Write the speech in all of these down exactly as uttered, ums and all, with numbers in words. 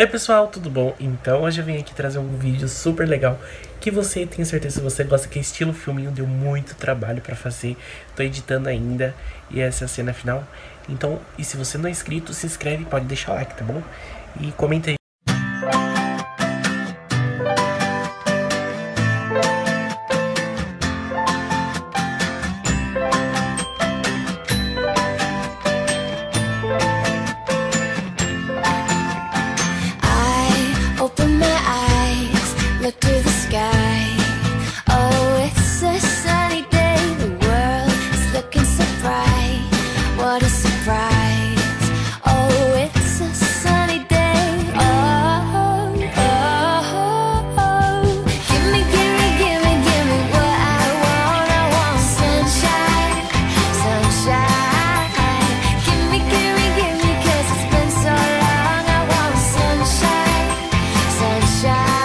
Oi pessoal, tudo bom? Então hoje eu vim aqui trazer um vídeo super legal que você, tenho certeza que você gosta, que é estilo filminho, deu muito trabalho pra fazer. Tô editando ainda e essa é a cena final. Então, e se você não é inscrito, se inscreve, pode deixar o like, tá bom? E comenta aí. Look to the sky. Oh, it's a sunny day. The world is looking so bright. What a surprise. Oh, it's a sunny day. Oh, oh, oh. Give me, give me, give me, give me what I want. I want sunshine, sunshine. Give me, give me, give me, 'cause it's been so long. I want sunshine, sunshine.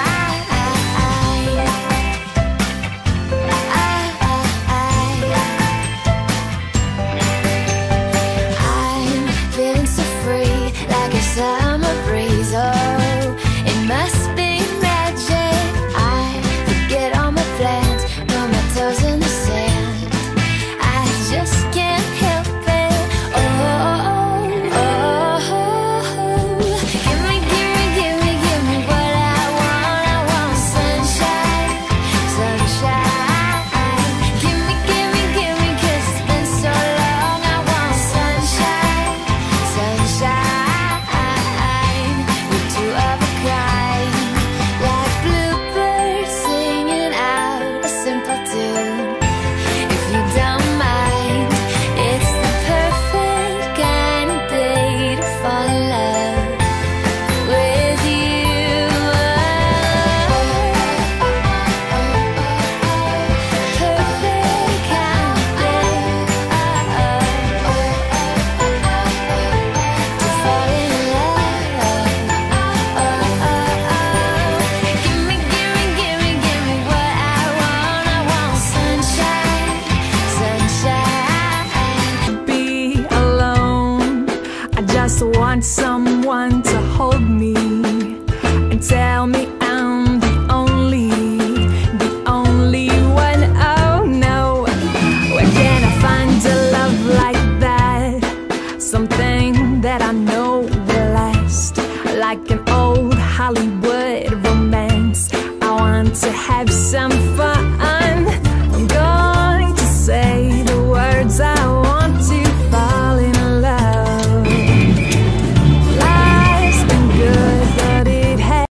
Summer breeze, oh, it must be magic. I forget all my plans, put my toes in the sand. I just can't help it. Oh, oh, oh, oh. Give me, give me, give me, give me what I want. I want sunshine, sunshine. Give me, give me, give me, 'cause it's been so long. I want sunshine, sunshine. I want someone to hold me and tell me I'm the only, the only one. Oh no, where can I find a love like that? Something that I know will last, like an old Hollywood romance. I want to have some fun.